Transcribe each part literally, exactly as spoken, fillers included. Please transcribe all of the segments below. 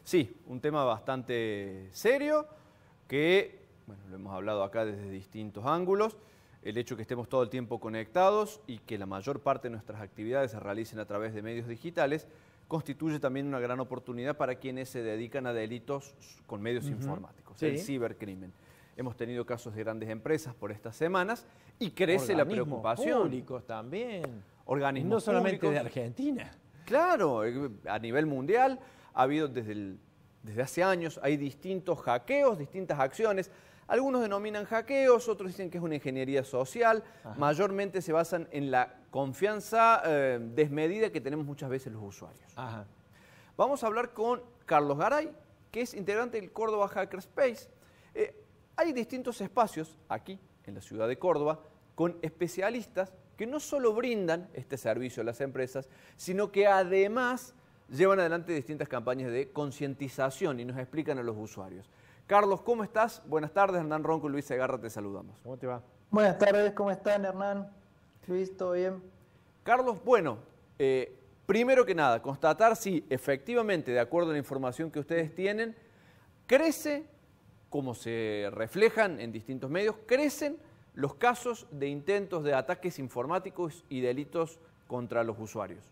Sí, un tema bastante serio que, bueno, lo hemos hablado acá desde distintos ángulos. El hecho de que estemos todo el tiempo conectados y que la mayor parte de nuestras actividades se realicen a través de medios digitales constituye también una gran oportunidad para quienes se dedican a delitos con medios uh-huh. informáticos, sí. el cibercrimen. Hemos tenido casos de grandes empresas por estas semanas y crece la preocupación. Públicos también. Organismos no solamente públicos. de Argentina. Claro, a nivel mundial ha habido desde, el, desde hace años, hay distintos hackeos, distintas acciones. Algunos denominan hackeos, otros dicen que es una ingeniería social. Ajá. Mayormente se basan en la confianza eh, desmedida que tenemos muchas veces los usuarios. Ajá. Vamos a hablar con Carlos Garay, que es integrante del Córdoba Hackerspace. Eh, hay distintos espacios aquí, en la ciudad de Córdoba, con especialistas que no solo brindan este servicio a las empresas, sino que además llevan adelante distintas campañas de concientización y nos explican a los usuarios. Carlos, ¿cómo estás? Buenas tardes, Hernán Ronco y Luis Segarra, te saludamos. ¿Cómo te va? Buenas tardes, ¿cómo están, Hernán? Luis, ¿todo bien? Carlos, bueno, eh, primero que nada, constatar si efectivamente, de acuerdo a la información que ustedes tienen, crece, como se reflejan en distintos medios, crecen los casos de intentos de ataques informáticos y delitos contra los usuarios.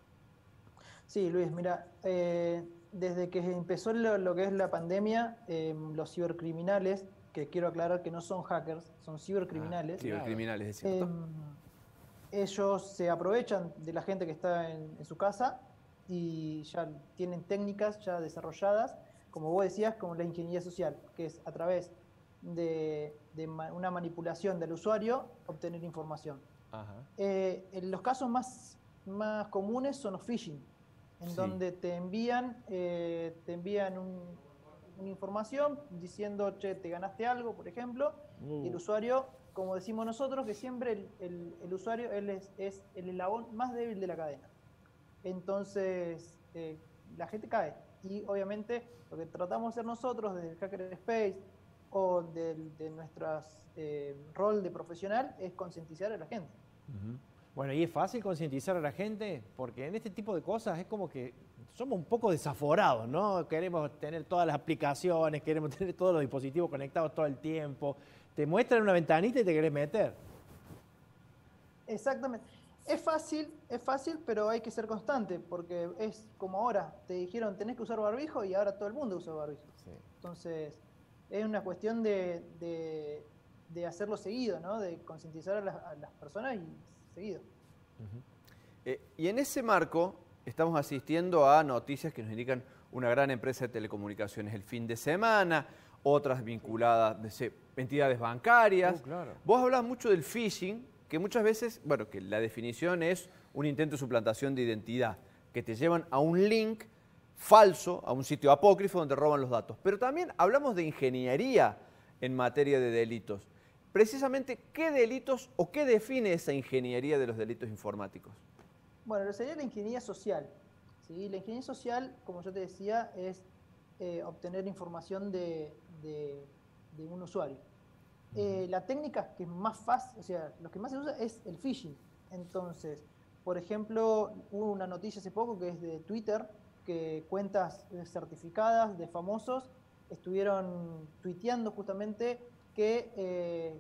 Sí, Luis, mira, eh, desde que empezó lo, lo que es la pandemia, eh, los cibercriminales, que quiero aclarar que no son hackers, son cibercriminales. Ah, cibercriminales, es cierto. Eh, ellos se aprovechan de la gente que está en, en su casa y ya tienen técnicas ya desarrolladas, como vos decías, como la ingeniería social, que es a través de, de ma una manipulación del usuario obtener información. Ajá. Eh, en los casos más, más comunes son los phishing, en sí. donde te envían, eh, te envían un, una información diciendo, che, te ganaste algo, por ejemplo, uh. y el usuario, como decimos nosotros, que siempre el, el, el usuario él es, es el eslabón más débil de la cadena. Entonces, eh, la gente cae. Y obviamente lo que tratamos de hacer nosotros desde el Hackerspace o de, de nuestro eh, rol de profesional es concientizar a la gente. Uh-huh. Bueno, y es fácil concientizar a la gente porque en este tipo de cosas es como que somos un poco desaforados, ¿no? Queremos tener todas las aplicaciones, queremos tener todos los dispositivos conectados todo el tiempo. Te muestran una ventanita y te querés meter. Exactamente. Es fácil, es fácil, pero hay que ser constante, porque es como ahora, te dijeron tenés que usar barbijo y ahora todo el mundo usa barbijo. Sí. Entonces, es una cuestión de, de, de hacerlo seguido, ¿no? De concientizar a, a las personas y seguido. Uh-huh. eh, y en ese marco estamos asistiendo a noticias que nos indican una gran empresa de telecomunicaciones el fin de semana, otras vinculadas, de sé, entidades bancarias. Uh, claro. Vos hablás mucho del phishing, que muchas veces, bueno, que la definición es un intento de suplantación de identidad, que te llevan a un link falso, a un sitio apócrifo donde roban los datos. Pero también hablamos de ingeniería en materia de delitos. Precisamente, ¿qué delitos o qué define esa ingeniería de los delitos informáticos? Bueno, sería la ingeniería social. ¿sí? La ingeniería social, como yo te decía, es eh, obtener información de, de, de un usuario. Eh, la técnica que es más fácil, o sea, lo que más se usa es el phishing. Entonces, por ejemplo, hubo una noticia hace poco que es de Twitter, que cuentas certificadas de famosos estuvieron tuiteando justamente que eh,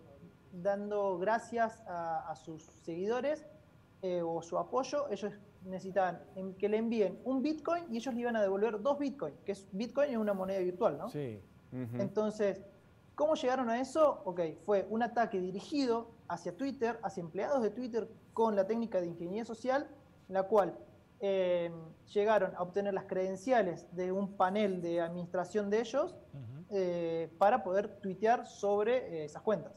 dando gracias a, a sus seguidores eh, o su apoyo, ellos necesitaban que le envíen un Bitcoin y ellos le iban a devolver dos Bitcoin, que es Bitcoin es una moneda virtual, ¿no? Sí. Uh-huh. Entonces, ¿cómo llegaron a eso? Ok, fue un ataque dirigido hacia Twitter, hacia empleados de Twitter con la técnica de ingeniería social, en la cual eh, llegaron a obtener las credenciales de un panel de administración de ellos uh-huh. eh, para poder tuitear sobre eh, esas cuentas.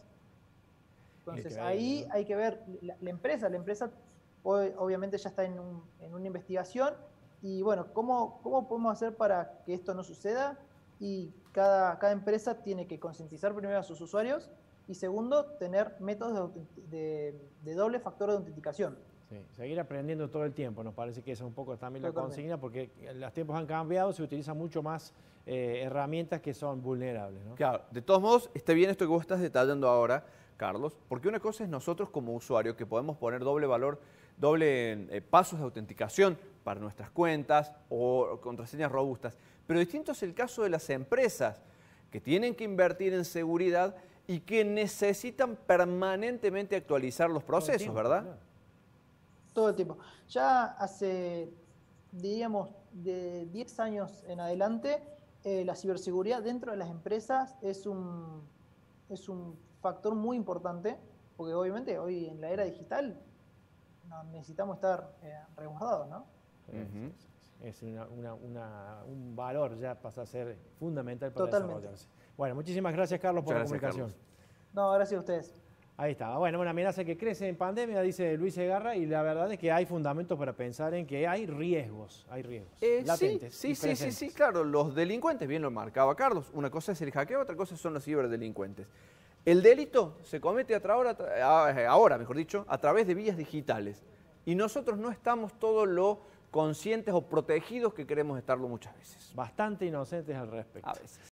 Entonces ahí hay que ver la, la empresa, la empresa hoy, obviamente ya está en, un, en una investigación y bueno, ¿cómo, ¿cómo podemos hacer para que esto no suceda? Y cada, cada empresa tiene que concientizar primero a sus usuarios y segundo, tener métodos de, de, de doble factor de autenticación. Sí, seguir aprendiendo todo el tiempo, nos parece que esa es un poco también la consigna, porque los tiempos han cambiado, se utilizan mucho más eh, herramientas que son vulnerables, ¿no? Claro, de todos modos, está bien esto que vos estás detallando ahora, Carlos, porque una cosa es nosotros como usuarios que podemos poner doble valor, doble eh, pasos de autenticación para nuestras cuentas o contraseñas robustas, Pero distinto es el caso de las empresas, que tienen que invertir en seguridad y que necesitan permanentemente actualizar los procesos, tiempo, ¿verdad? claro. Todo el tiempo. Ya hace, diríamos, de diez años en adelante, eh, la ciberseguridad dentro de las empresas es un, es un factor muy importante, porque obviamente hoy en la era digital no, necesitamos estar eh, resguardados, ¿no? Uh-huh. Es una, una, una, un valor, ya pasa a ser fundamental para Totalmente. desarrollarse. Bueno, muchísimas gracias, Carlos, por Muchas la gracias, comunicación. Carlos. No, gracias a ustedes. Ahí está. Bueno, una amenaza que crece en pandemia, dice Luis Segarra, y la verdad es que hay fundamentos para pensar en que hay riesgos, hay riesgos Eh, sí, latentes sí, y sí, sí, presentes. sí, claro, los delincuentes, bien lo marcaba Carlos, una cosa es el hackeo, otra cosa son los ciberdelincuentes. El delito se comete a tra- ahora, a- ahora, mejor dicho, a través de vías digitales y nosotros no estamos todo lo conscientes o protegidos que queremos estarlo muchas veces. Bastante inocentes al respecto. A veces.